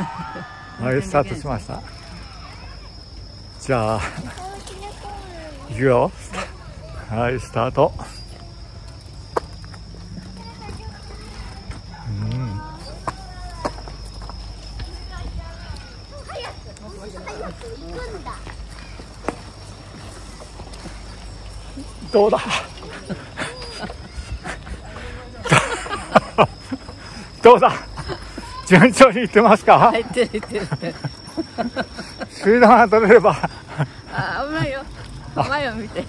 はい、スタートしました。じゃあ行くよ。はい、スタート。どうだどうだ、順調にいってますか？ 入ってる。 スピードが取れれば。 あ、危ないよ。前を見て。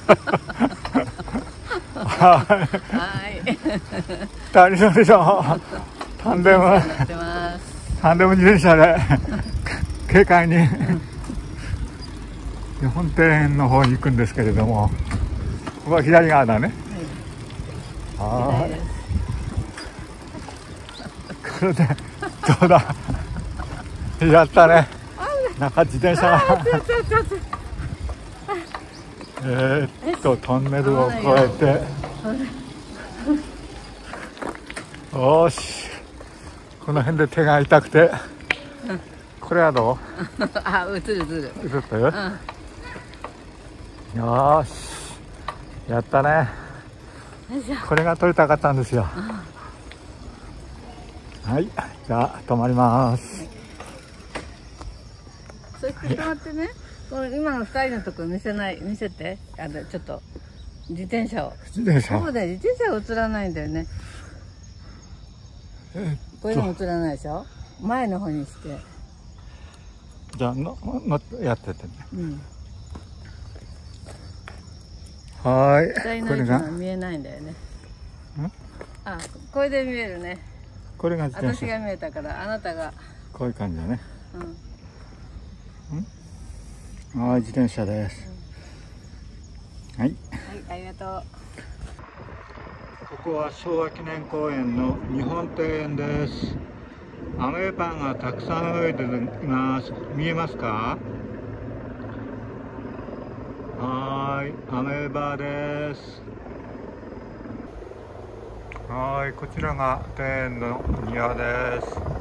はい。二人乗りのタンデム自転車で軽快に日本庭園の方に行くんですけれども、ここは左側だね。はい。これでどうだ。やったね。なんか自転車がトンネルを越えて、よし、この辺で手が痛くて、これはどう？ あ、映る。 映ったよ。よし、やったね。これが撮りたかったんですよ。はい、じゃあ止まります。 そして止まってね、この今の2人のところ見せて、ちょっと自転車を。そうだよ、自転車が映らないんだよね。こういうの映らないでしょ。前の方にして。 じゃあやっててね。はい。 2人の位置が見えないんだよね。あ、これで見えるね。 これが自転車。 私が見えたから、あなたが。 こういう感じだね。はい、自転車です。はい。 はい、ありがとう。 ここは昭和記念公園の日本庭園です。アメーバがたくさん泳いでいます。見えますか？はい、アメーバです。はい、こちらが庭園の庭です。